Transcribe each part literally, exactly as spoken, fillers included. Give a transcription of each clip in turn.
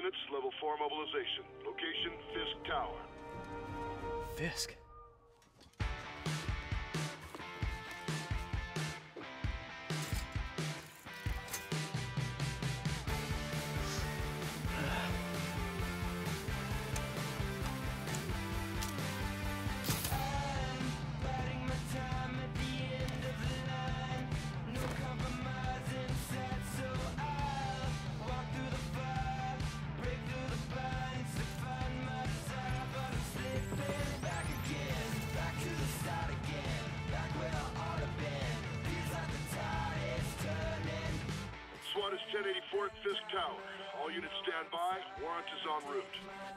units, level four mobilization. Location, Fisk Tower. Fisk? SWAT is ten eighty-four at Fisk Tower. All units stand by. Warrant is en route.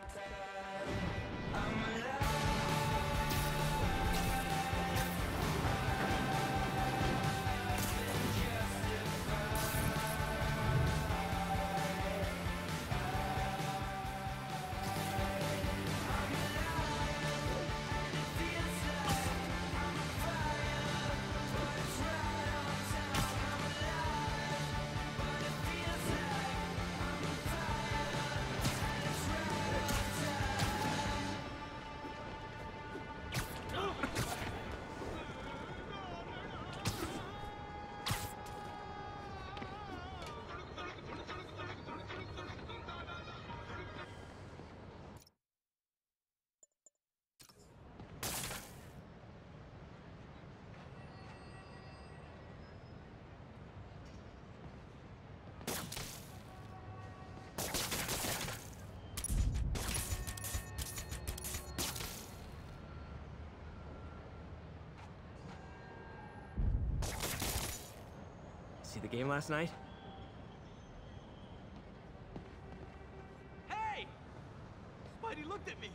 See the game last night? Hey! Spidey looked at me.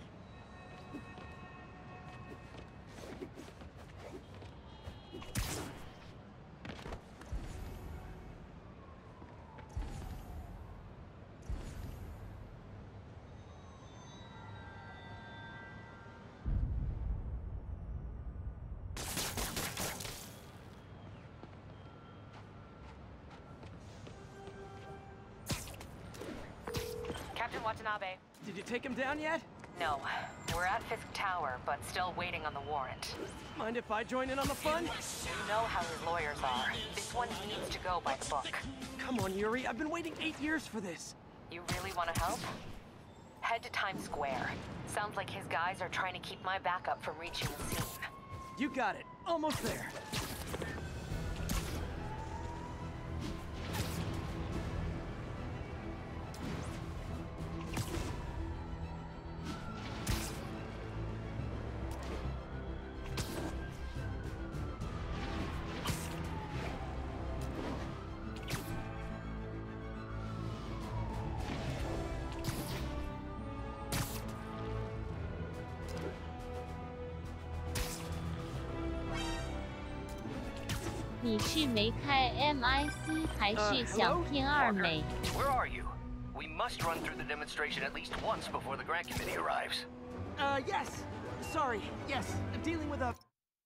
Captain Watanabe. Did you take him down yet? No. We're at Fisk Tower, but still waiting on the warrant. Mind if I join in on the fun? You know how his lawyers are. This one needs to go by the book. Come on, Yuri. I've been waiting eight years for this. You really want to help? Head to Times Square. Sounds like his guys are trying to keep my backup from reaching the scene. You got it. Almost there. Uh, 你是没开 M I C 还是想骗二美？ Where are you? We must run through the demonstration at least once before the grant committee arrives. Uh, yes. Sorry. Yes. Dealing with a...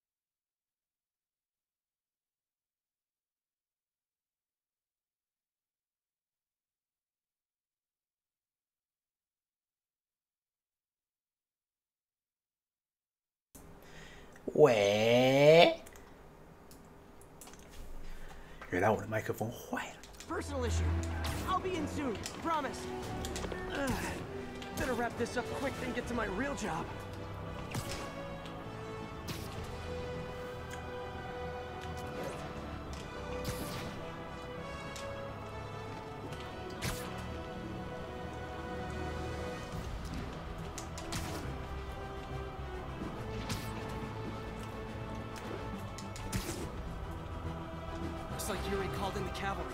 喂，原来我的麦克风坏了。 Personal issue. I'll be in soon. Promise. Ugh. Better wrap this up quick than get to my real job. Looks like Yuri called in the cavalry.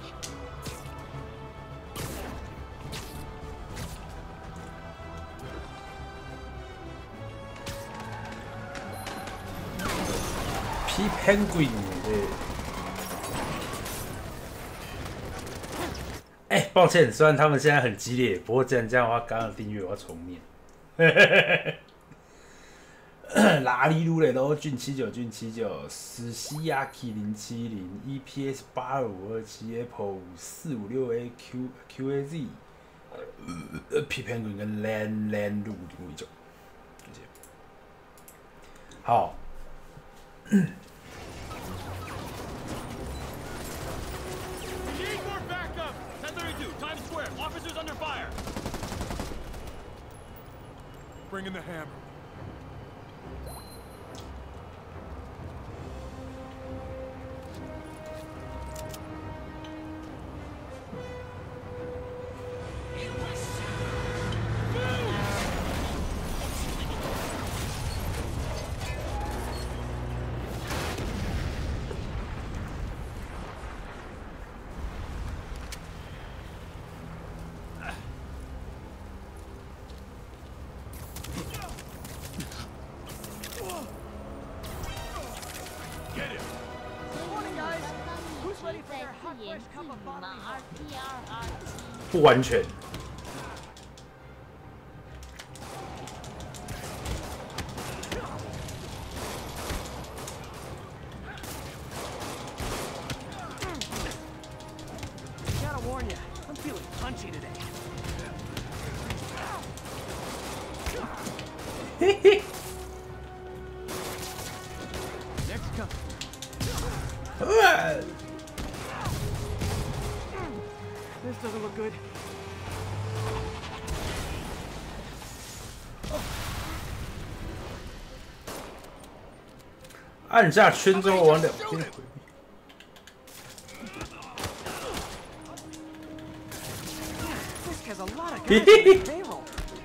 P Penguin 对，哎，抱歉，虽然他们现在很激烈，不过既然这样的话，刚刚的订阅我要重念。拉里鲁雷都俊七九俊七九，史西亚 K 零七零 E P S 八二五二七 Apple 四五六 A Q QAZ。 呃 P Penguin 跟 Land Land 路零五一九，谢谢。好。 Need more backup! ten thirty-two, Times Square. Officers under fire. Bring in the hammer. Morning, guys. Who's ready for their hot fresh cup of R P R R 不完全。 Gotta warn you, I'm feeling punchy today. 嘿嘿。 Next cup. 呃 This doesn't look good. 按下圈之后往两边回避。 This has a lot of guys on the payroll.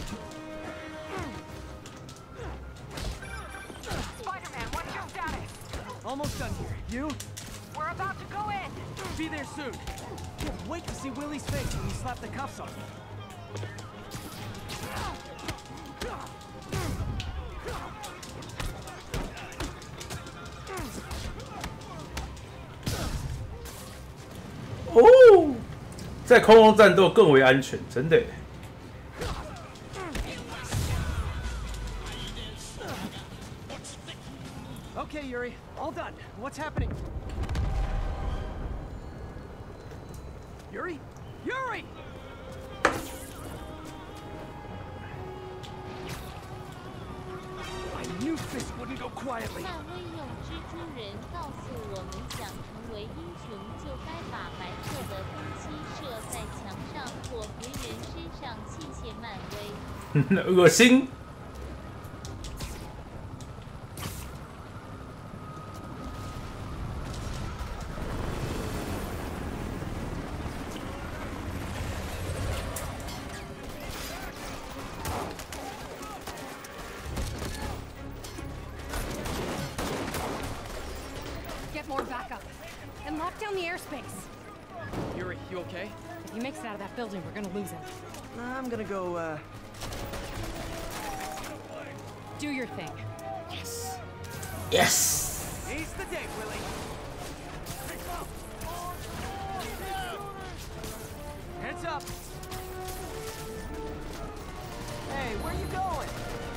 Spider-Man, what's your status? Almost done here. You? We're about to go in. Be there soon. Can't wait to see Willie's face when you slap the cuffs on him. Oh 哦，在空中战斗更为安全，真的耶。 Okay, Yuri, all done. What's happening? Yuri? Yuri! I knew Fisk wouldn't go quietly. 漫威用蜘蛛人告诉我们，想成为英雄就该把白色的东西射在墙上或别人身上。谢谢漫威。 恶心。 Get more backup. And lock down the airspace. Yuri, you okay? If he makes it out of that building, we're gonna lose him. I'm gonna go, uh... Do your thing. Yes! Yes. Seize the day, Willie! Heads up! Hey, where you going?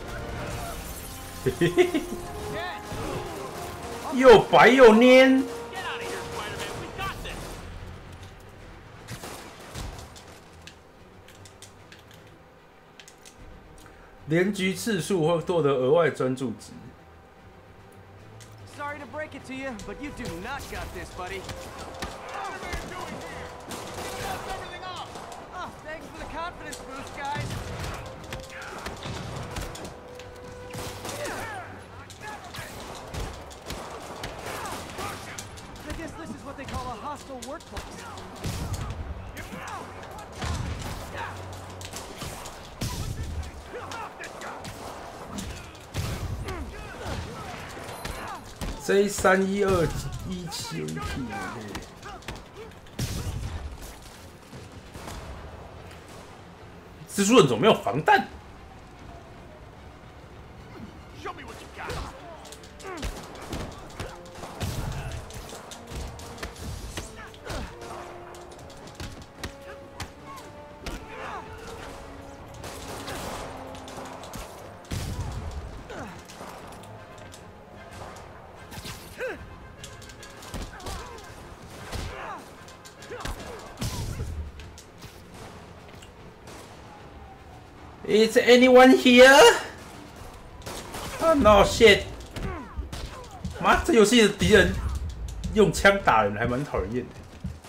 Ken! 又白又黏。 Get out of here, Spider-Man. We got this. 连局次数会获得额外专注值。 Sorry to break it to you, but you do not got this, buddy. Oh, thanks for the confidence boost, guys. I guess this is what they call a hostile workplace. J 三一二一七 P， 蜘蛛人怎么没有防弹？ Show me what you got. Is anyone here? Oh no shit！ 妈，这游戏的敌人用枪打人还蛮讨人厌的。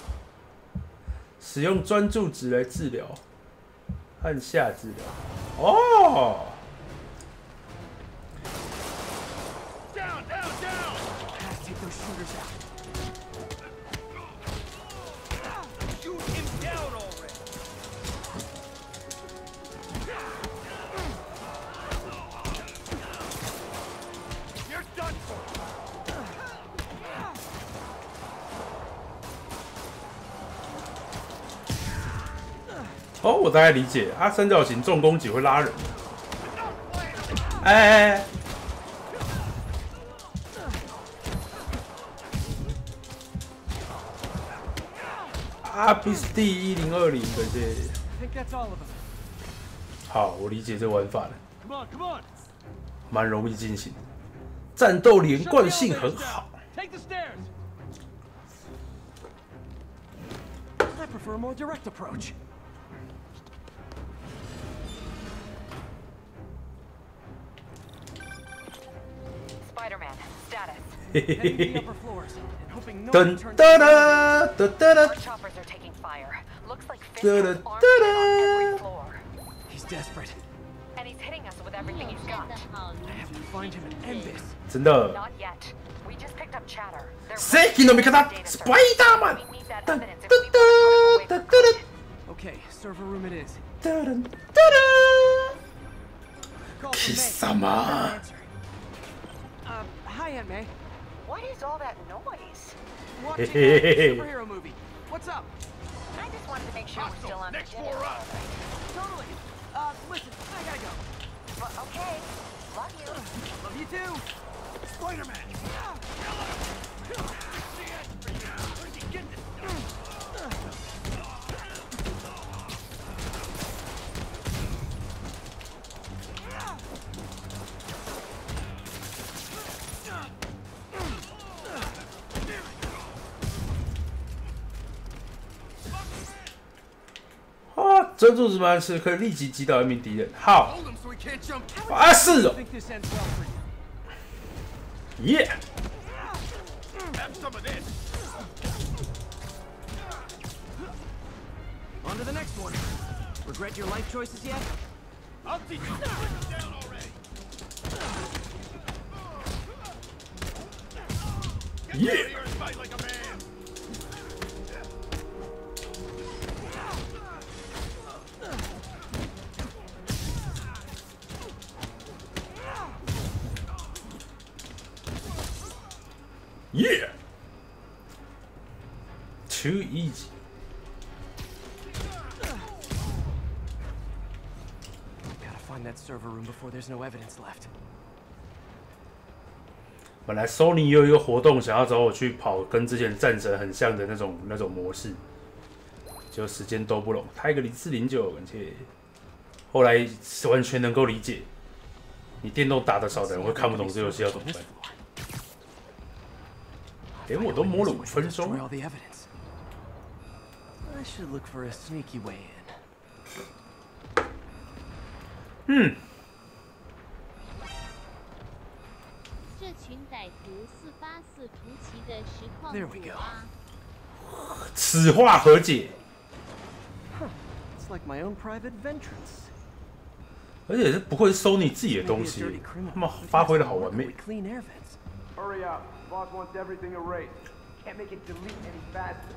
使用专注值来治疗，按下治疗。哦。 哦，我大概理解，啊，三角形重攻击会拉人。哎哎哎！阿 B S D 一零二零，感谢。好，我理解这玩法了，蛮容易进行，战斗连贯性很好。 I prefer a more direct approach. Spider-Man, status. Heading to the upper floors and hoping no Dun one turns da da da da da. Our choppers are taking fire. Looks like Fisk has armed men on every floor. He's desperate. And he's hitting us with everything he's got. I have to find him and end this. 真的。 Not yet. We just picked up chatter. Seki no Mikata, Spider-Man. We need that evidence if we want to put it away for Okay, server room it is. Call from May. 貴様。 Uh, hi, Aunt May. What is all that noise? Watching a superhero movie. What's up? I just wanted to make sure we're still on Next Virginia. floor up. Totally. Uh, listen, I gotta go. Well, okay. Love you. Love you too. Spider-Man! Where'd you get this stuff? 啊，专注值满时可以立即击倒一名敌人。好，啊是哦， Think this ends well for you. 耶！ Have some of this. On to the next one. Regret your life choices yet? I'll teach you to put them down already. 耶！ Here and fight like a man. Yeah! Too easy. Gotta find that server room before there's no evidence left. 本来 Sony 也有一个活动，想要找我去跑跟之前战神很像的那种那种模式，就时间都不拢。他一个零四零九，而且后来完全能够理解，你电动打得少的人会看不懂这游戏要怎么办。连我都摸了五分钟。 Destroy all the evidence. I should look for a sneaky way in. 嗯。 这群歹徒四八四突袭的实况 There we 组 go. 啊！ 此话何解？ It's like my own private vengeance. 而且这不会是 Sony 自己的东西，他们发挥的好完美。 Clean air vents. Hurry up. Boss wants everything erased. Can't make it delete any faster.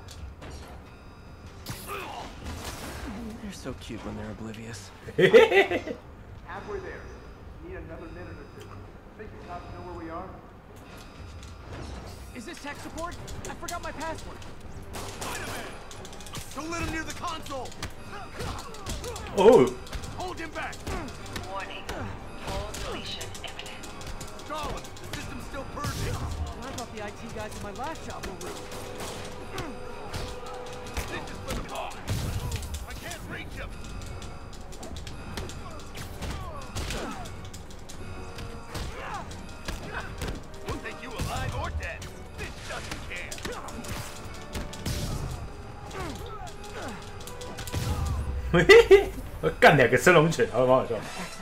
They're so cute when they're oblivious. Halfway there. Need another minute or two. Think the cops know where we are? Is this tech support? I forgot my password. Spider-Man! Don't let him near the console! Oh. Hold him back! Warning. Full deletion imminent. Stalin, the system's still purging. I thought the I T guys in my last job were rude. This is for the boss. I can't reach him. We'll take you alive or dead. This doesn't care. 嘿嘿嘿。 干两个升龙拳，好蛮好笑。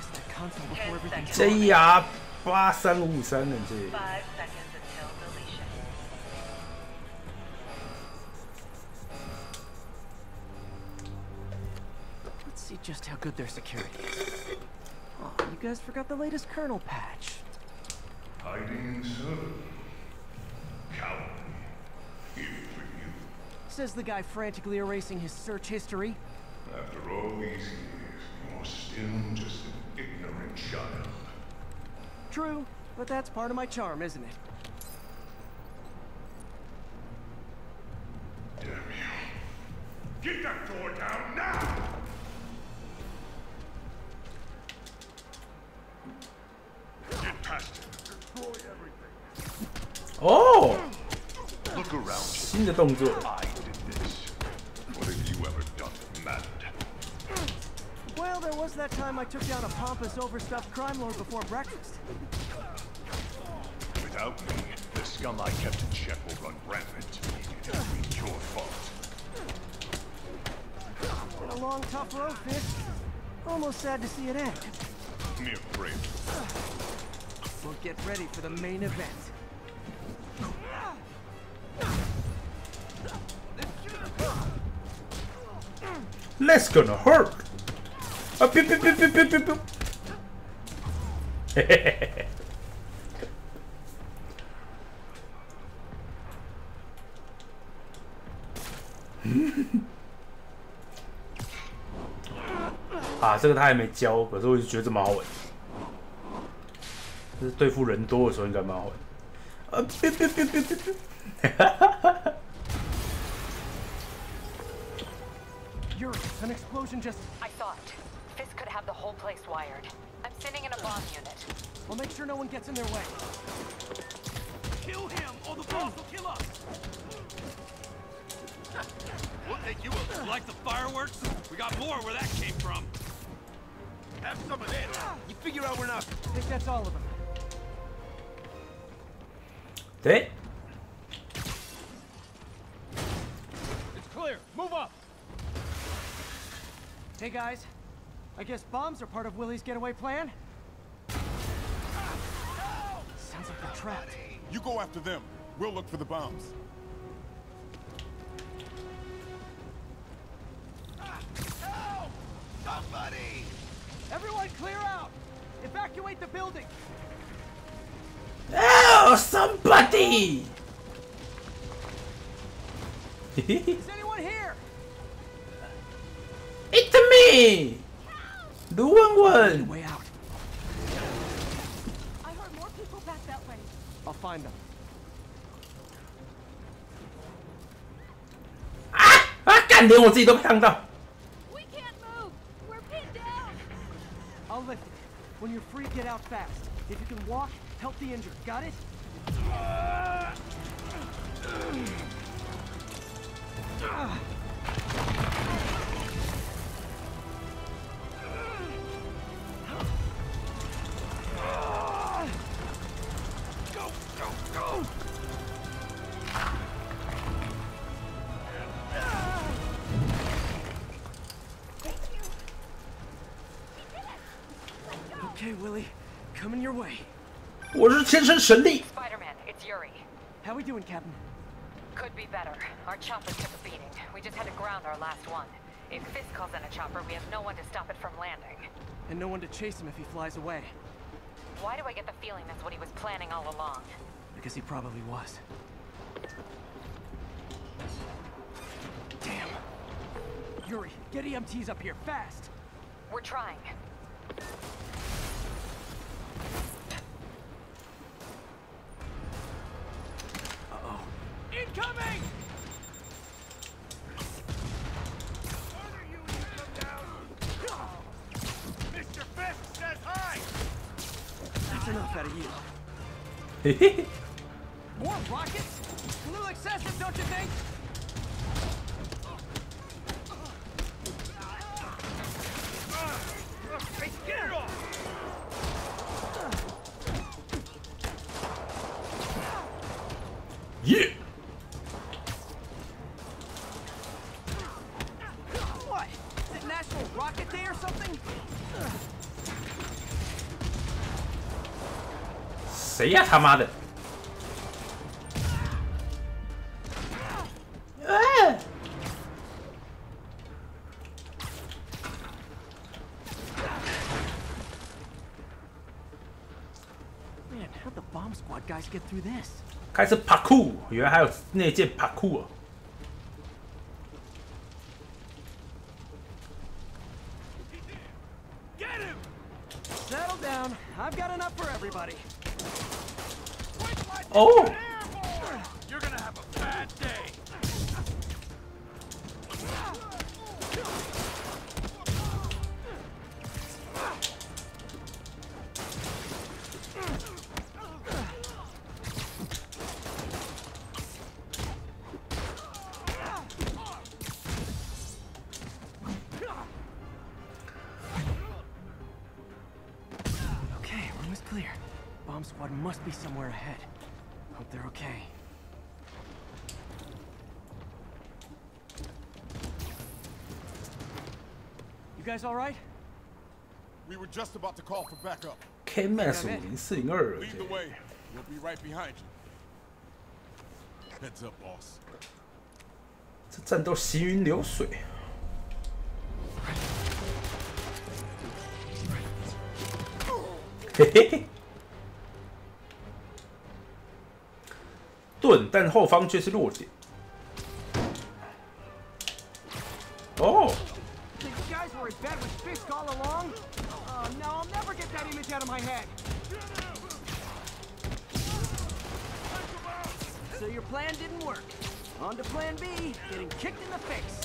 J R 八三五五三，人这。 See just how good their security is. Oh, you guys forgot the latest kernel patch. Hiding so. Coward. Here for you. Says the guy frantically erasing his search history. After all these years, you're still just an ignorant child. True, but that's part of my charm, isn't it? Damn you. Get that door down now! Get past him. Destroy everything. Oh! Look around. 新的动作。 I did this. What have you ever done that mattered? Well, there was that time I took down a pompous, overstuffed crime lord before breakfast. Without me, the scum I kept in check will run rampant. It'll be your fault. Been a long, tough road, Fisk. Almost sad to see it end. Mere frame. We'll get ready for the main event. Let's gonna hurt. Ah, pew, pew, pew, pew, pew, pew, pew. 啊，这个他还没教，可是我就觉得这蛮好玩。就是对付人多的时候应该蛮好玩。啊，别别别别别别！哈哈哈哈 Yuri, an explosion just... I thought. Fisk could have the whole place wired. I'm sending in a bomb unit. We'll make sure no one gets in their way. Kill him, or the boss will kill us! What make you like the fireworks? We got more where that came from. Have some of this. You figure out we're not... I think that's all of them. 对。 It's clear. Move up. Hey guys, I guess bombs are part of Willie's getaway plan? Sounds like they're trapped. You go after them. We'll look for the bombs. Help! Somebody! Everyone clear out! Evacuate the building! Oh, somebody! Is anyone here? It's me! The one one! Way out. I heard more people back that way. I'll find them. 啊啊！干，连我自己都被烫到。 We can't move. We're pinned down. I'll lift it. When you're free, get out fast. If you can walk, help the injured. Got it? Go, go, go! Okay, Willie. Coming your way. 我是天生神力。 Spider-Man, it's Yuri. How we doing, Captain? Could be better. Our chopper took a beating. We just had to ground our last one. If Fisk calls in a chopper, we have no one to stop it from landing. And no one to chase him if he flies away. Why do I get the feeling that's what he was planning all along? Because he probably was. Damn. Yuri, get E M Ts up here, fast! We're trying. Uh-oh. Incoming! Mister Fisk says hi! That's enough out of you. 嘿嘿。 More rockets? A little excessive, don't you think? Hey, get it off! Yeah. What? Is it National Rocket Day or something? 谁呀？他妈的！啊！ How'd the bomb squad guys get through this? 开始爬酷，原来还有内建爬酷哦。 Settle down. I've got enough for everybody. Oh! You're gonna have a bad day. Clear. Bomb squad must be somewhere ahead. Hope they're okay. You guys all right? We were just about to call for backup. K Max 五零四零二。 Lead the way. We'll be right behind you. Heads up, boss. 这战斗行云流水。嘿嘿嘿。盾，但后方却是弱点。哦。 You guys were in bed with Fisk all along? Oh, no, I'll never get that image out of my head. So your plan didn't work. On to plan B, getting kicked in the face.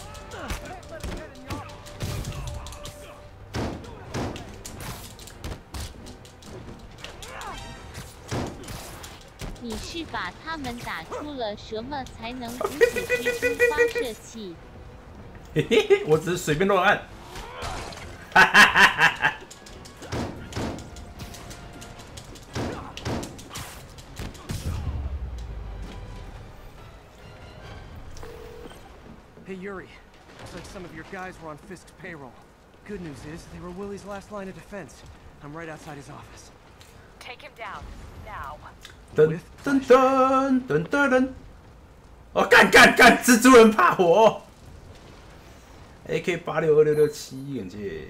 你是把他们打出了什么才能阻止蜘蛛发射器？ 嘿嘿嘿，我只是随便乱按。哈哈哈哈哈！ Hey, Yuri. Looks like some of your guys were on Fisk's payroll. Good news is, they were Willie's last line of defense. I'm right outside his office. Take him down, now. 噔噔噔噔噔噔！哦，干干干！蜘蛛人怕火 ！A K 八六二六六七，感谢。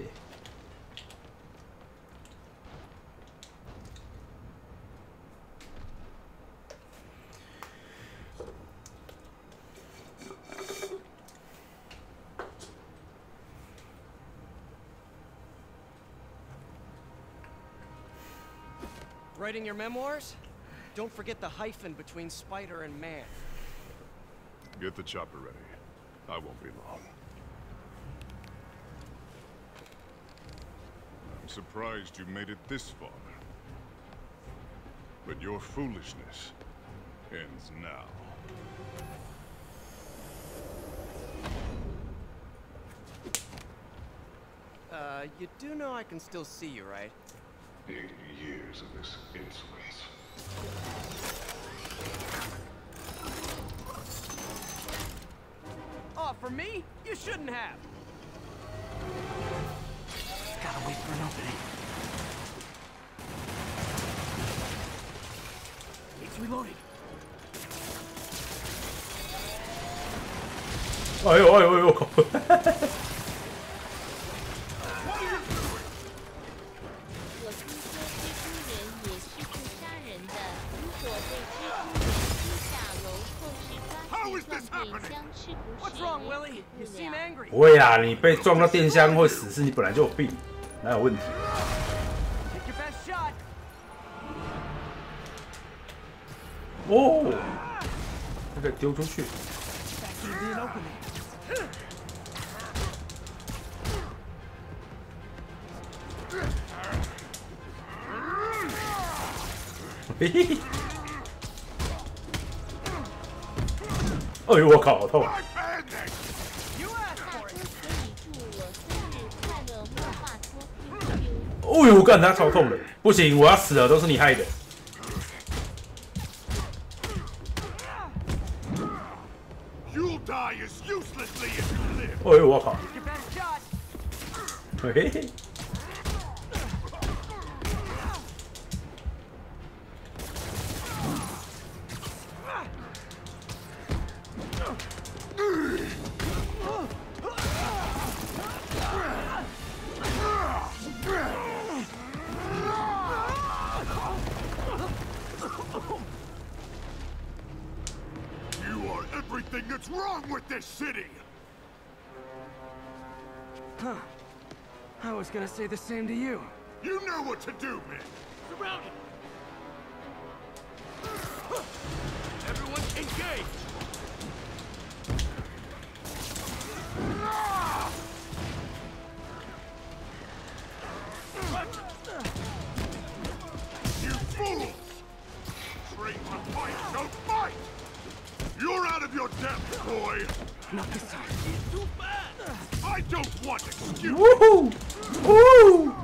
Writing your memoirs? Don't forget the hyphen between spider and man. Get the chopper ready. I won't be long. I'm surprised you made it this far. But your foolishness ends now. Uh, you do know I can still see you, right? Eighty years of this insolence. Oh, for me? You shouldn't have. Gotta wait for an opening. It's reloading. 哎呦哎呦哎呦！靠！ What's wrong, Willie? You seem angry. 不会啦，你被撞到电箱会死，是你本来就有病，哪有问题？ Take your best shot. 哦，这个丢出去。 That could be an opening. 嘿嘿嘿！哎呦我靠，好痛！ 哦呦，干他超痛的，不行，我要死了，都是你害的。哎呦我靠！嘿嘿嘿！ What's wrong with this city? Huh. I was gonna say the same to you. You know what to do, man. Surround him. Everyone engage. You fools! Train to fight, don't fight! You're out of your depth, boy! Not this time. He's too fast. I don't want excuses! Woohoo! Woo!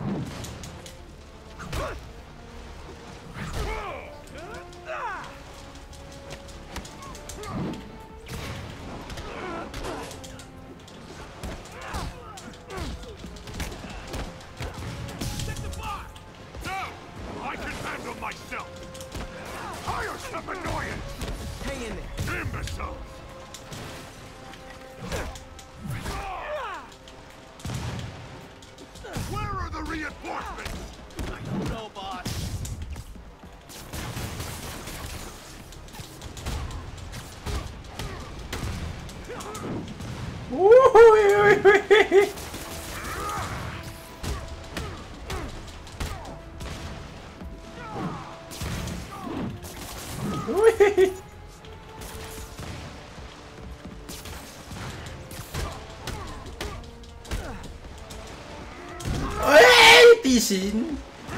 哎，地形。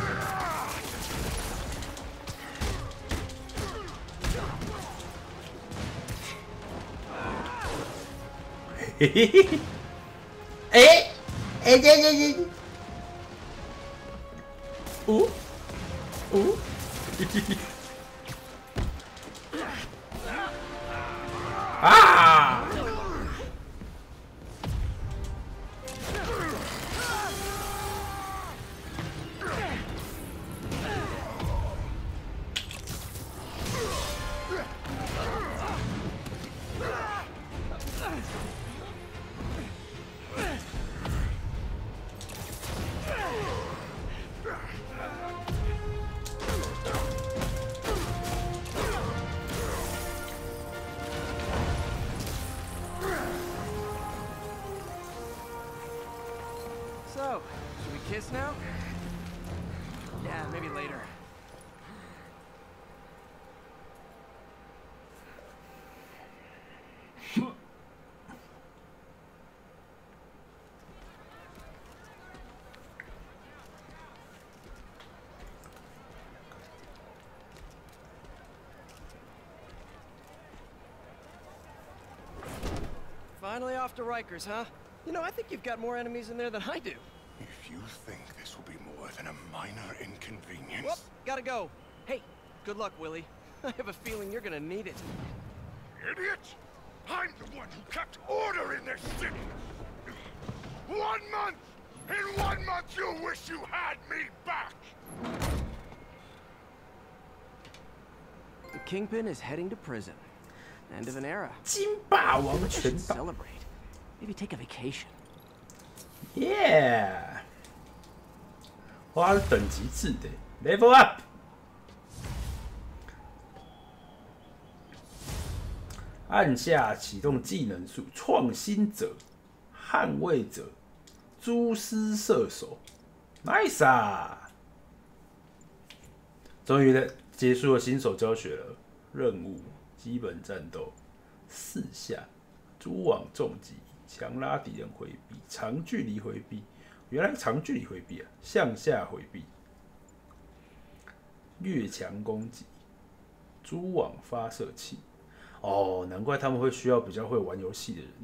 嘿嘿嘿。哎，哎，这这这。哦，哦。啊！ So, should we kiss now? Yeah, maybe later. Finally off to Rikers, huh? You know, I think you've got more enemies in there than I do. If you think this will be more than a minor inconvenience... Whoop, gotta go. Hey, good luck, Willie. I have a feeling you're gonna need it. Idiot! I'm the one who kept order in this city! One month! In one month you'll wish you had me back! The Kingpin is heading to prison. End of an era. 金霸王全岛。 Celebrate. Maybe take a vacation. Yeah. 哇，是等级制的 ，Level Up。按下启动技能树，创新者、捍卫者、蛛丝射手 ，Nice 啊！终于的结束了新手教学了，任务。 基本战斗四下，蛛网重击，强拉敌人回避，长距离回避。原来长距离回避啊，向下回避，越墙攻击，蛛网发射器。哦，难怪他们会需要比较会玩游戏的人。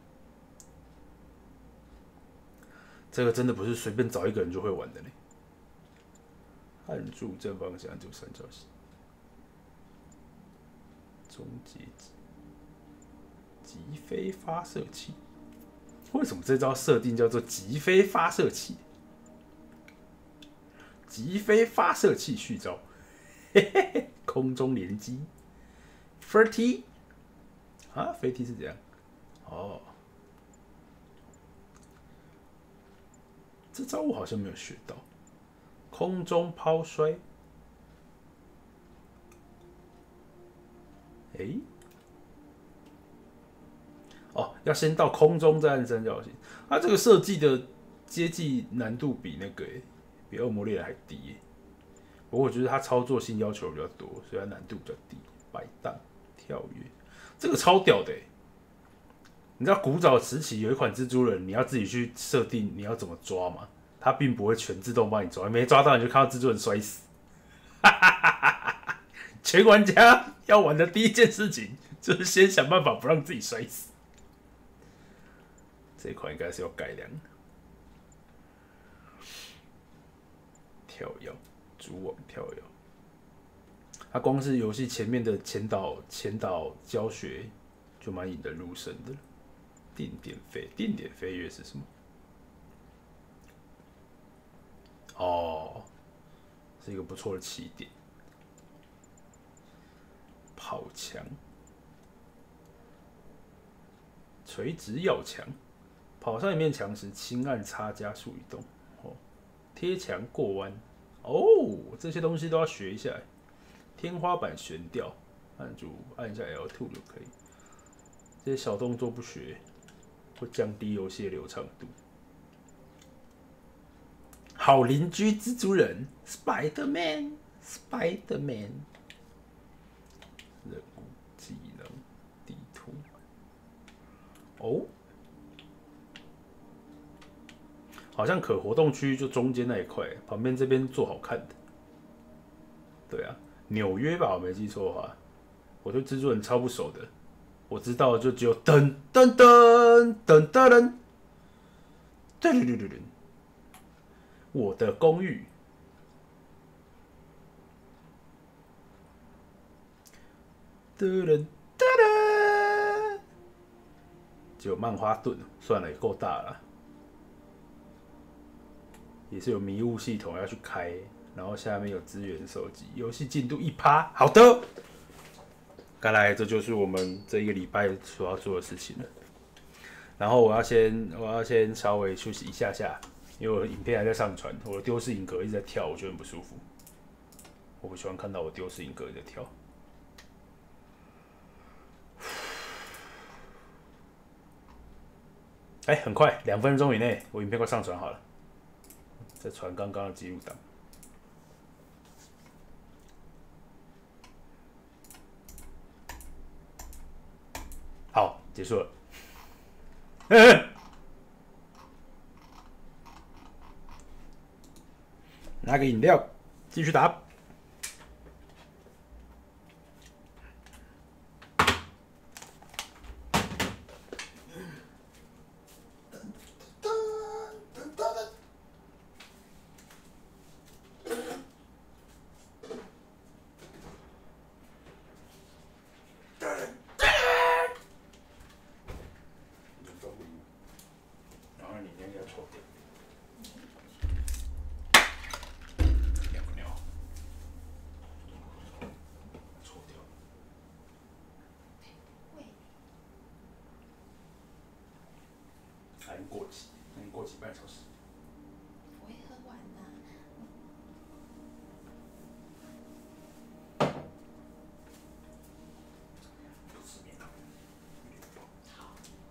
这个真的不是随便找一个人就会玩的呢。按住正方向就三角形。 终结技，击飞发射器。为什么这招设定叫做击飞发射器？击飞发射器续招，嘿嘿嘿，空中连击 ，飞踢啊，飞踢是怎样？哦，这招我好像没有学到，空中抛摔。 哎， 要先到空中再按三角形。它这个设计的接近难度比那个、欸、比恶魔猎人还低、欸。不过我觉得它操作性要求比较多，所以它难度比较低。摆荡、跳跃，这个超屌的、欸。你知道古早时期有一款蜘蛛人，你要自己去设定你要怎么抓吗？它并不会全自动帮你抓，没抓到你就看到蜘蛛人摔死。全玩家要玩的第一件事情就是先想办法不让自己摔死。这一款应该是要改良。跳跃，蛛网跳跃。它光是游戏前面的前导前导教学就蛮引人入胜的了。定点飞定点飞跃是什么？哦，是一个不错的起点。跑墙，垂直要墙，跑上一面墙时轻按叉加速移动。哦，贴墙过弯。哦，这些东西都要学一下。天花板悬吊，按住按一下 L 二 就可以。这些小动作不学，会降低游戏的流畅度。好邻居蜘蛛人 ，Spider-Man，Spider-Man。Spider-Man 任务、技能、地图。哦，好像可活动区就中间那一块，旁边这边做好看的。对啊，纽约吧，我没记错的话。我对蜘蛛人超不熟的，我知道就只有噔噔噔噔噔噔，对对对对对，我的公寓。噔噔噔噔，只有曼哈顿，算了，也够大了。也是有迷雾系统要去开，然后下面有资源收集，游戏进度一趴，好的。看来这就是我们这一个礼拜所要做的事情了。然后我要先，我要先稍微休息一下下，因为我的影片还在上传，我的丢失影格一直在跳，我觉得很不舒服。我不喜欢看到我丢失影格一直在跳。哎、欸，很快，两分钟以内，我影片快上传好了。再传刚刚的记录档。好，结束了。拿个饮料，继续打。还过期，能过期半小时。 我会喝完的。 不吃面了。 好。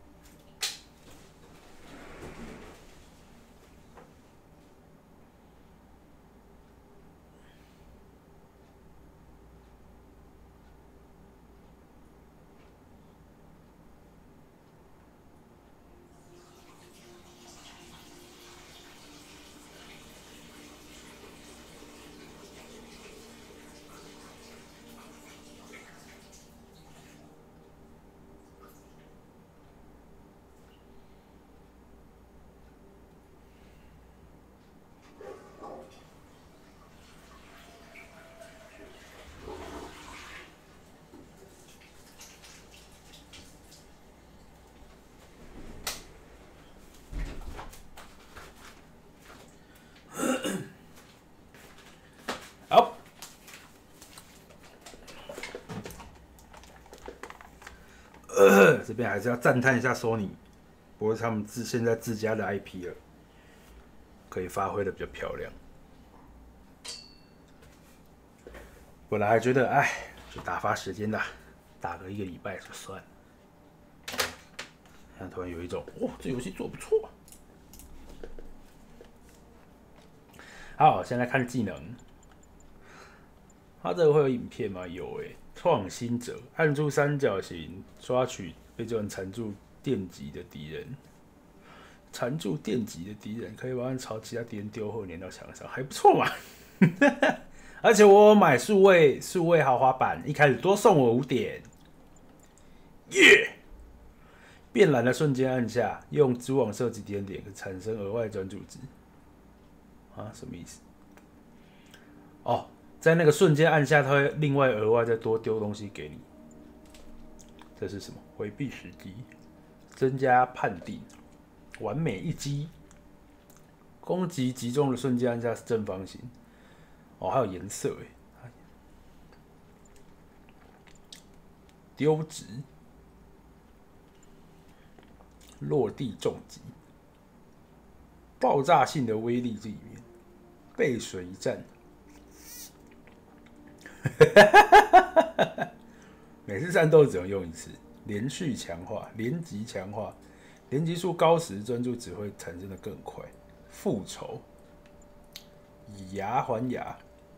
好，呃，这边还是要赞叹一下 Sony， 不过他们自现在自家的 I P 了，可以发挥的比较漂亮。本来还觉得，哎，就打发时间的，打个一个礼拜就算了。 但突然有一种，哦，这游戏做不错。好，现在看技能。它这个会有影片吗？有诶、欸。创新者按住三角形抓取被这种缠住电击的敌人。缠住电击的敌人可以把它朝其他敌人丢后粘到墙上，还不错嘛。而且我有买数位数位豪华版，一开始多送我五点。耶、yeah! 变蓝的瞬间按下，用蛛网射击敌人点，产生额外专注值。啊，什么意思？哦，在那个瞬间按下，它会另外额外再多丢东西给你。这是什么？回避时机，增加判定。完美一击，攻击击中的瞬间按下正方形。哦，还有颜色哎。丢掷，落地重击，爆炸性的威力这里面，背水一战。每次战斗只能用一次，连续强化，连击强化。连击数高时，专注只会产生的更快。复仇，以牙还牙。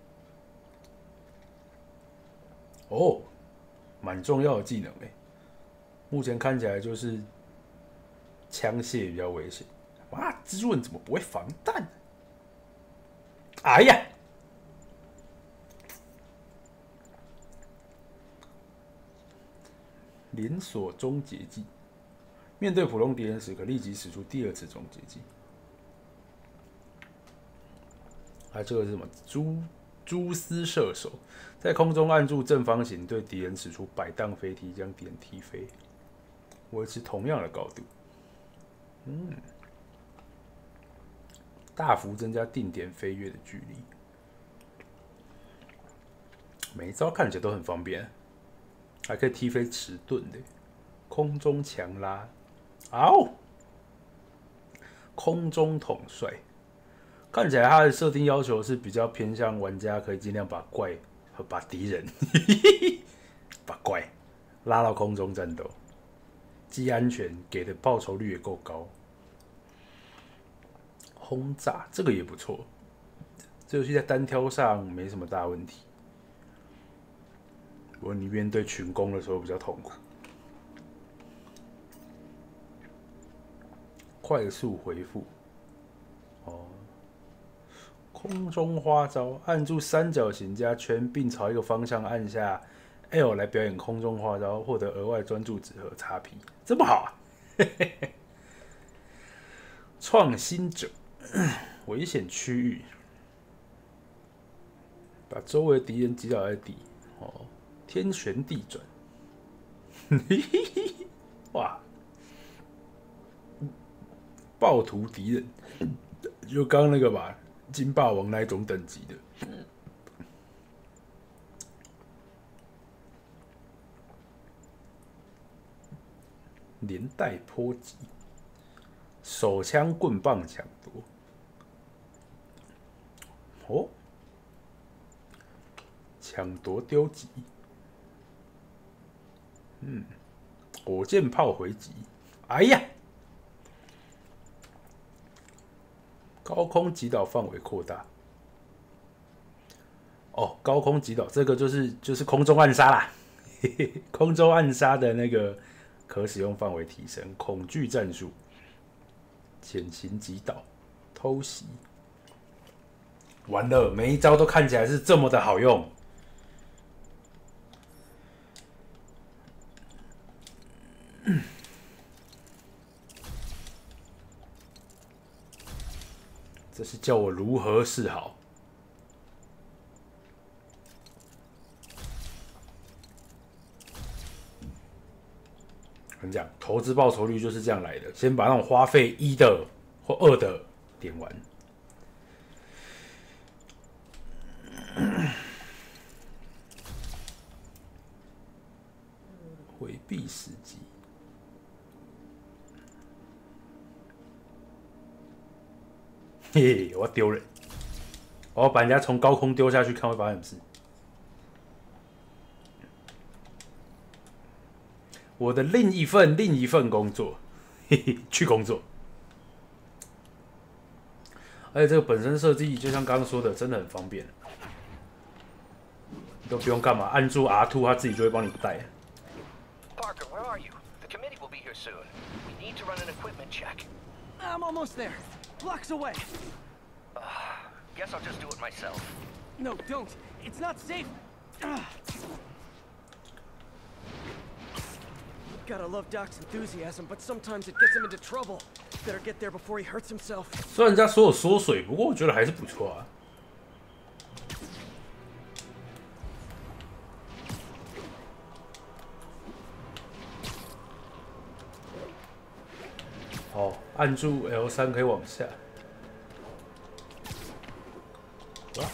哦，蛮重要的技能哎。目前看起来就是枪械比较危险。哇，蜘蛛人怎么不会防弹？哎呀！连锁终结技。面对普通敌人时，可立即使出第二次终结技。啊，这个是什么？蛛蛛丝射手，在空中按住正方形，对敌人使出摆荡飞踢，将敌人踢飞，维持同样的高度。嗯，大幅增加定点飞跃的距离。每一招看起来都很方便，还可以踢飞迟钝的，空中强拉。嗷！空中统帅，看起来它的设定要求是比较偏向玩家可以尽量把怪和把敌人把怪拉到空中战斗，既安全，给的报酬率也够高。轰炸这个也不错，这游戏在单挑上没什么大问题，不过你面对群攻的时候比较痛苦。快速回复，哦，空中花招，按住三角形加圈，并朝一个方向按下 L 来表演空中花招，获得额外专注值和 X P， 这么好啊！创新者，危险区域，把周围敌人击倒在地，哦，天旋地转，哇！暴徒敌人，就刚刚那个吧，金霸王那一种等级的。连带波及，手枪棍棒抢夺。哦，抢夺丢击。嗯，火箭炮回击。哎呀！高空击倒范围扩大。哦，高空击倒这个就是就是空中暗杀啦，嘿嘿，空中暗杀的那个可使用范围提升，恐惧战术，潜行击倒，偷袭。完了，每一招都看起来是这么的好用。嗯，这是叫我如何是好。跟你讲，投资报酬率就是这样来的，先把那种花费一的或二的点完。回避时机。嘿嘿，我丢人！我要把人家从高空丢下去，看会发生什么事。我的另一份另一份工作， 嘿嘿，去工作。而且这个本身设计，就像刚刚说的，真的很方便，你都不用干嘛，按住 R 二，它自己就会帮你带。 Parker, where are you? The committee will be here soon. We need to run an equipment check. I'm almost there. Blocks away. Uh, guess I'll just do it myself. No, don't. It's not safe. Ugh. Gotta love Doc's enthusiasm, but sometimes it gets him into trouble. Better get there before he hurts himself. 虽然人家说有缩水，不过我觉得还是不错啊。哦，按住 L 三可以往下。哇！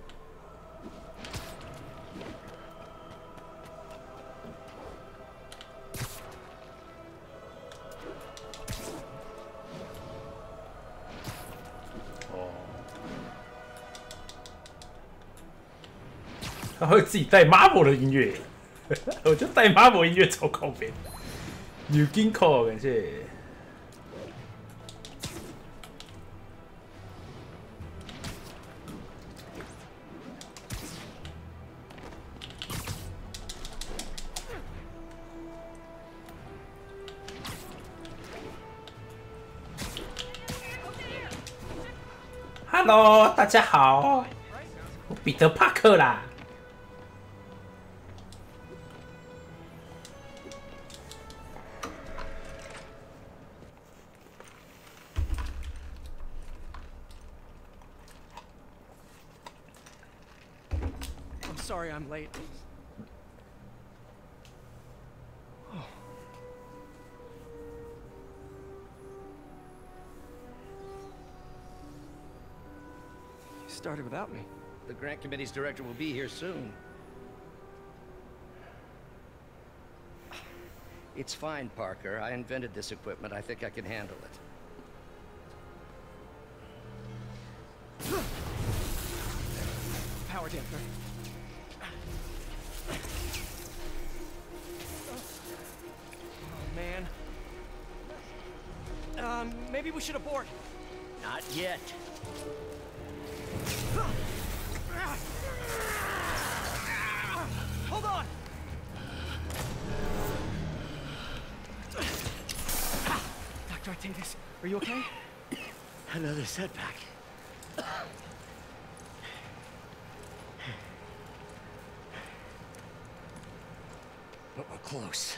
他会自己带 Marvel 的音乐，我就带 Marvel 音乐超靠边。New Ginkgo 感谢。Hello， 大家好，我彼得·帕克啦。 Sorry I'm late. Oh. You started without me. The grant committee's director will be here soon. It's fine, Parker. I invented this equipment. I think I can handle it. Power damper. Man. Um, maybe we should abort. Not yet. Hold on. Doctor Artatus, are you okay? Another setback. But we're close.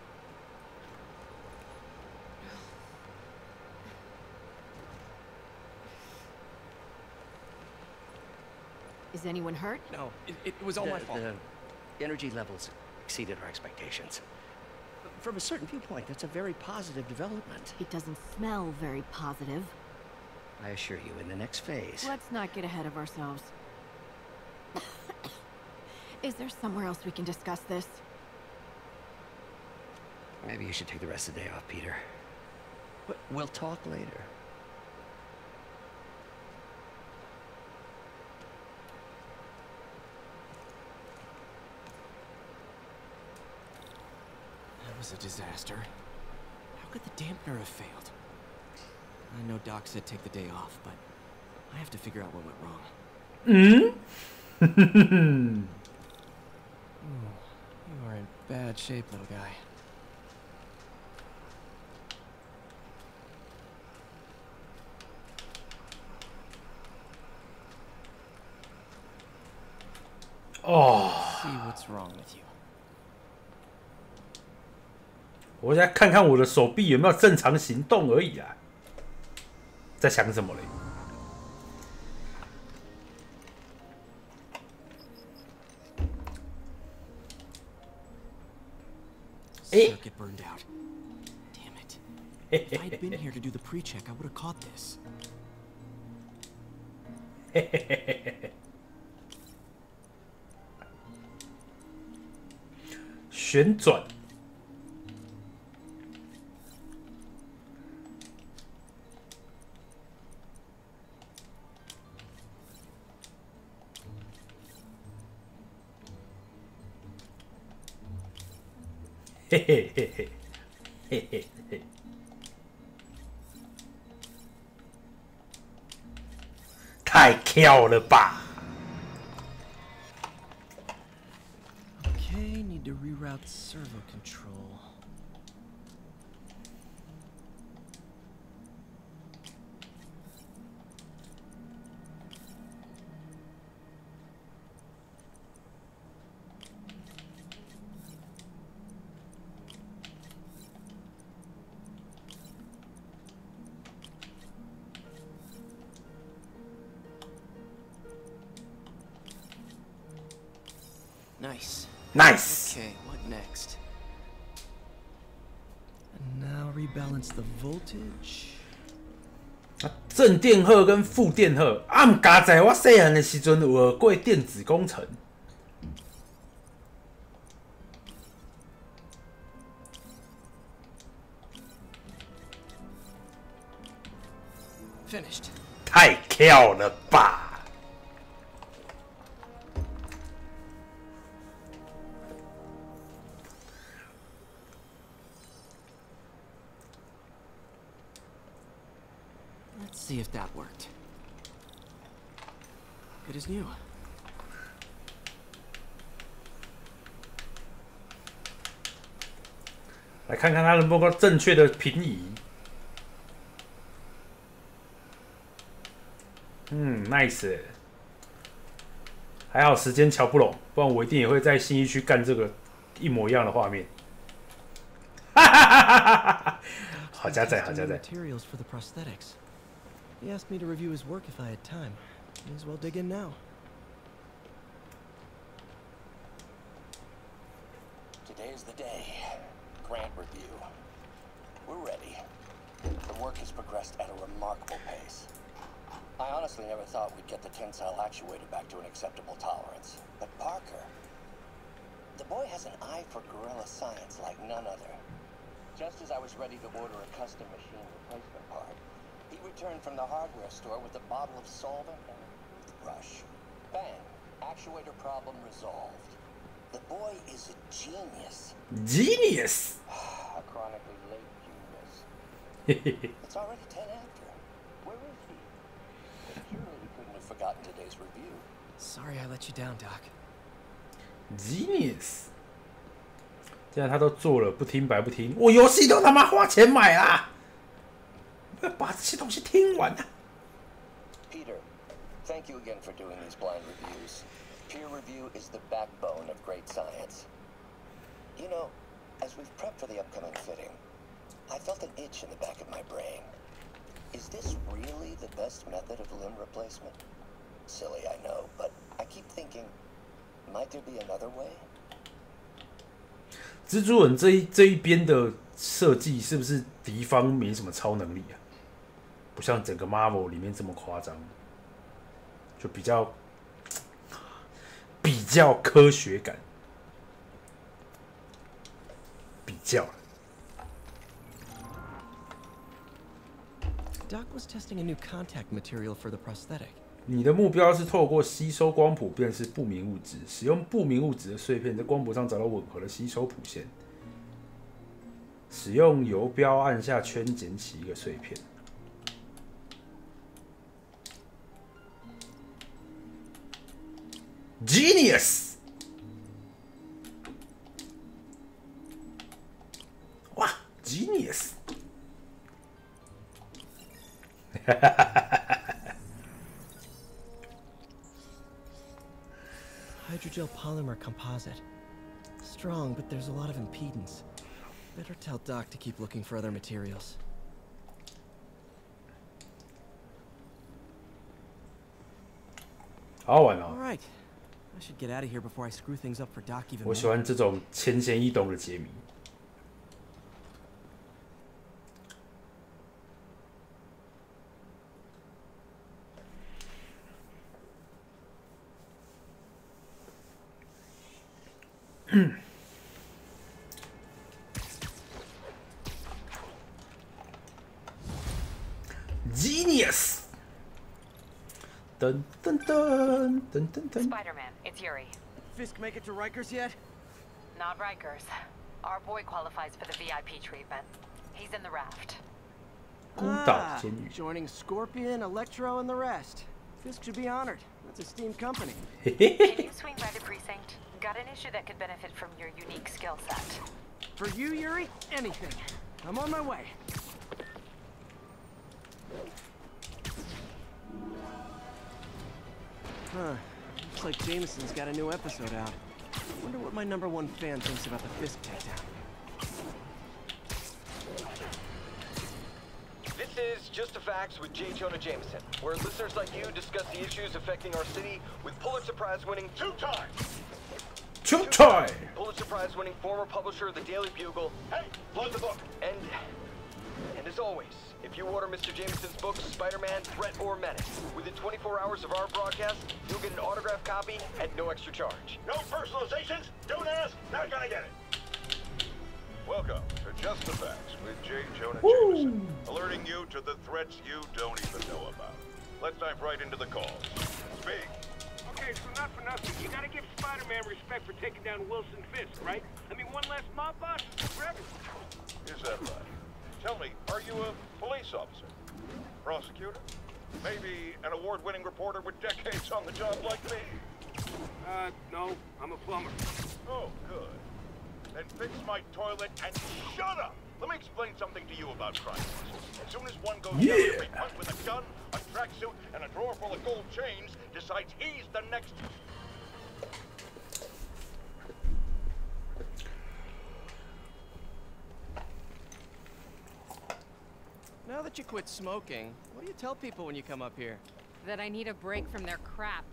Is anyone hurt? No, it, it was all the, my fault. The energy levels exceeded our expectations. From a certain viewpoint, that's a very positive development. It doesn't smell very positive. I assure you, in the next phase... Let's not get ahead of ourselves. Is there somewhere else we can discuss this? Maybe you should take the rest of the day off, Peter. But we'll talk later. That was a disaster. How could the dampener have failed? I know Doc said take the day off, but I have to figure out what went wrong. Hmm? Ooh, you are in bad shape, little guy. Oh. See what's wrong with you. 我现在看看我的手臂有没有正常行动而已啊。在想什么嘞？哎 Circuit burned out. Damn it. If I'd been here to do the pre-check, I would have caught this. 旋转。嘿嘿嘿嘿嘿嘿嘿。 太巧了吧 Okay, need to reroute servo control. Nice. Nice. Okay, what next? And now rebalance the voltage. 正电荷跟负电荷，啊，唔加在我细汉的时阵有学过电子工程。 Finished. 太巧了吧！ Let's see if that worked. Good as new. 来看看它能不能够正确的平移。嗯 ，nice。还好时间瞧不拢，不然我一定也会在信义区干这个一模一样的画面。哈哈哈哈哈哈！好加载，好加载。 Materials for the prosthetics. He asked me to review his work if I had time. May as well dig in now. Today is the day. Grant review. We're ready. The work has progressed at a remarkable pace. I honestly never thought we'd get the tensile actuator back to an acceptable tolerance. But Parker, the boy has an eye for guerrilla science like none other. Just as I was ready to order a custom machine replacement part, he returned from the hardware store with a bottle of solvent and a toothbrush. Bang! Actuator problem resolved. The boy is a genius. Genius! A chronically late genius. It's already ten after. Where is he? Surely he couldn't have forgotten today's review. Sorry I let you down, Doc. Genius. 既然他都做了，不听白不听，我游戏都他妈花钱买啦！我要把这些东西听完啊！ Peter, thank you again for doing these blind reviews. Peer review is the backbone of great science. You know, as we've prepped for the upcoming fitting, I felt an itch in the back of my brain. Is this really the best method of limb replacement? Silly, I know, but I keep thinking, might there be another way? 蜘蛛人这一这一边的设计是不是敌方没什么超能力啊？不像整个 Marvel 里面这么夸张，就比较比较科学感，比较。 Doc was testing a new contact material for the prosthetic. 你的目标是透过吸收光谱辨识不明物质，使用不明物质的碎片在光谱上找到吻合的吸收谱线。使用游标按下圈捡起一个碎片。Genius！ 哇 ，Genius！ 哈哈哈哈哈！ Hydrogel polymer composite. Strong, but there's a lot of impedance. Better tell Doc to keep looking for other materials. All right. I should get out of here before I screw things up for Doc even more. 我喜欢这种浅显易懂的解谜。Genius! Dun dun dun dun dun dun. Spider-Man, it's Yuri. Fisk make it to Rikers yet? Not Rikers. Our boy qualifies for the V I P treatment. He's in the raft. Ah, joining Scorpion, Electro, and the rest. Fisk should be honored. That's a steamed company. Can you swing by the precinct? Got an issue that could benefit from your unique skill set. For you, Yuri, anything. I'm on my way. Huh. Looks like Jameson's got a new episode out. Wonder what my number one fan thinks about the Fisk takedown. This is Just the Facts with J. Jonah Jameson, where listeners like you discuss the issues affecting our city with Pulitzer Prize-winning two-time, two-time Pulitzer Prize-winning former publisher of the Daily Bugle. Hey, plug the book. And, and as always, if you order Mister Jameson's book, Spider-Man, Threat or Menace, within twenty-four hours of our broadcast, you'll get an autographed copy at no extra charge. No personalizations. Don't ask. Not gonna get it. Welcome to Just the Facts with J. Jonah Jameson, alerting you to the threats you don't even know about. Let's dive right into the calls. Speak. Okay, so not for nothing, you gotta give Spider-Man respect for taking down Wilson Fisk, right? I mean, one less mob boss for everyone. Is that right? Tell me, are you a police officer? Prosecutor? Maybe an award-winning reporter with decades on the job like me? Uh, no, I'm a plumber. Oh, good. Then fix my toilet and shut up! Let me explain something to you about crime. As soon as one goes Yeah. down every hunt with a gun, a tracksuit, and a drawer full of gold chains, decides he's the next... Now that you quit smoking, what do you tell people when you come up here? That I need a break from their crap.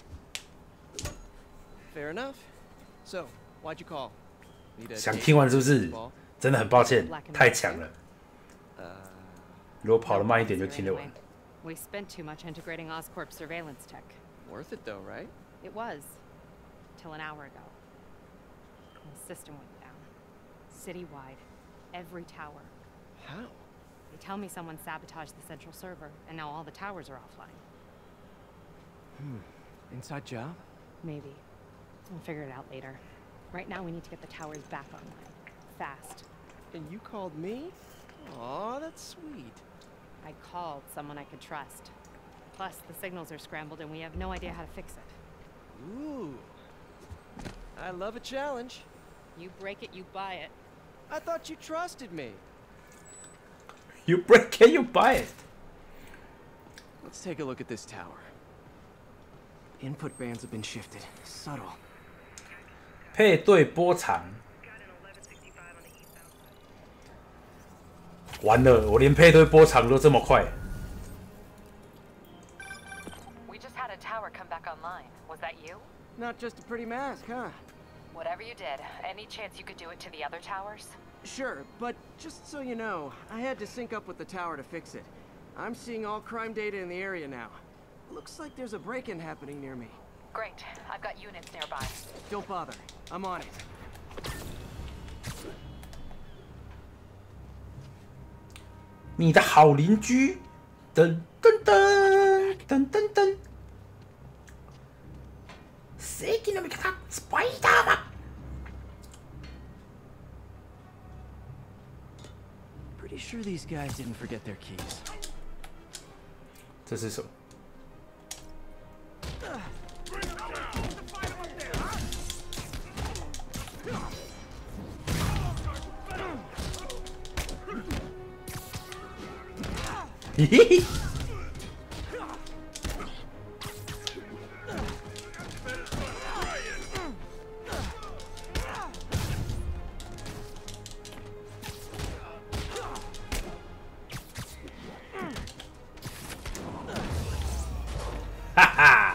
Fair enough. So, why'd you call? Need a 想听完是不是？真的很抱歉，太强了。如果跑得慢一点就听得完。 We spent too much integrating Oscorp surveillance tech. Worth it though, right? It was. Till an hour ago. The system went down. Citywide. Every tower. How? They tell me someone sabotaged the central server, and now all the towers are offline. Hmm. Inside job? Maybe. We'll figure it out later. Right now, we need to get the towers back online. Fast. And you called me? Aw, that's sweet. I called someone I could trust. Plus, the signals are scrambled and we have no idea how to fix it. Ooh. I love a challenge. You break it, you buy it. I thought you trusted me. You break it, you buy it. Let's take a look at this tower. Input bands have been shifted. Subtle. 配对波长。完了，我连配对波长都这么快。 We just had a tower come back online. Was that you? Not just a pretty mask, huh? Whatever you did, any chance you could do it to the other towers? Sure, but just so you know, I had to sync up with the tower to fix it. I'm seeing all crime data in the area now. Looks like there's a break-in happening near me. Great. I've got units nearby. Don't bother. I'm on it. 你的好邻居，噔噔噔噔噔噔。正義の味方、スパイダーマン。 Pretty sure these guys didn't forget their keys. 这是什么？ 嘿嘿。哈哈，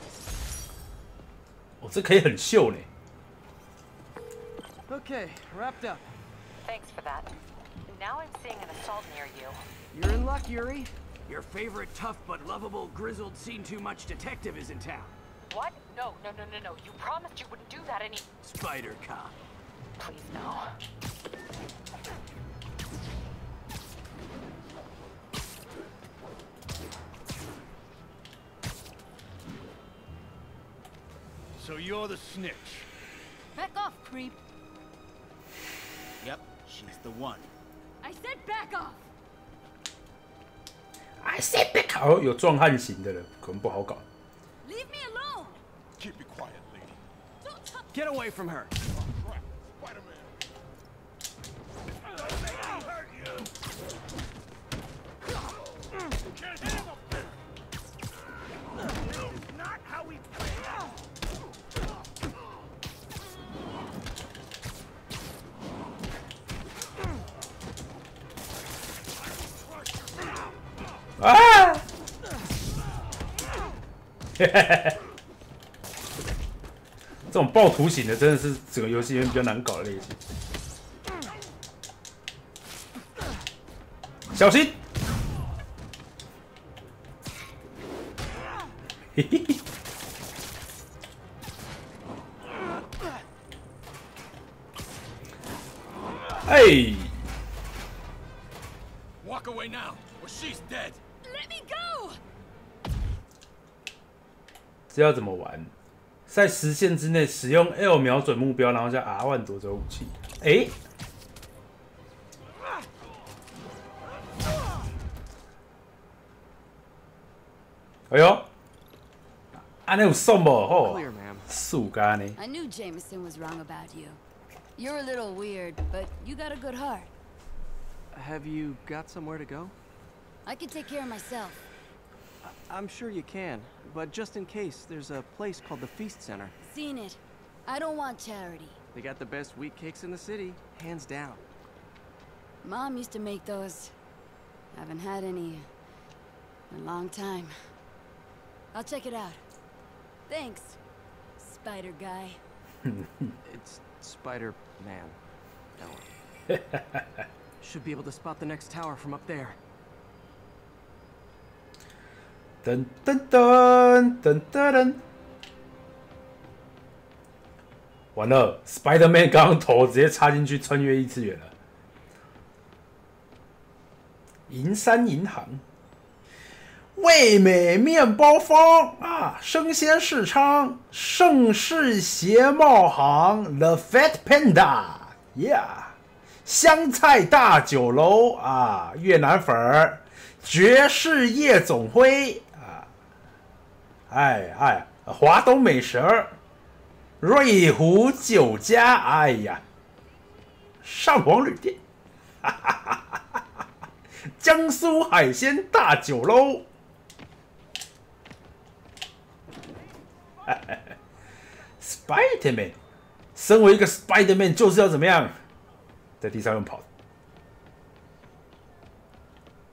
哦，这可以很秀呢。 Okay, wrapped up. Thanks for that. Now I'm seeing an assault near you. You're in luck, Yuri. Your favorite tough but lovable, grizzled, seen-too-much detective is in town. What? No, no, no, no, no. You promised you wouldn't do that any- Spider Cop. Please, no. So you're the snitch. Back off, creep. Yep, she's the one. I said back off! I Pacific 哦，有壮汉型的人可能不好搞。 Leave me alone. Keep it quiet, lady. Get away from her. Not how we play. 啊！嘿嘿嘿，这种爆图型的真的是整个游戏里面比较难搞的类型。小心！嘿嘿嘿。哎 Walk away now, or she's dead. Let me go. 这要怎么玩？在时限之内使用 L 瞄准目标，然后加 R 一夺走武器。哎，哎呦，安尼有送无？吼，速干呢？ I knew Jameson was wrong about you. You're a little weird, but you got a good heart. Have you got somewhere to go? I can take care of myself. I'm sure you can, but just in case, there's a place called the Feast Center. Seen it. I don't want charity. They got the best wheat cakes in the city, hands down. Mom used to make those. Haven't had any in a long time. I'll check it out. Thanks, Spider Guy. It's Spider-Man. Ellen. Should be able to spot the next tower from up there. 噔噔噔噔噔噔！完了 ，Spider-Man 刚刚头直接插进去，穿越异次元了。银山银行，味美面包坊啊，生鲜市场，盛世鞋帽行 ，The Fat Panda，Yeah， 香菜大酒楼啊，越南粉儿，爵士夜总会。 哎哎，华东美食，瑞湖酒家，哎呀，上皇旅店，哈哈哈哈哈，江苏海鲜大酒楼，哎哎哎 ，Spiderman， 身为一个 Spiderman 就是要怎么样，在地上用跑的。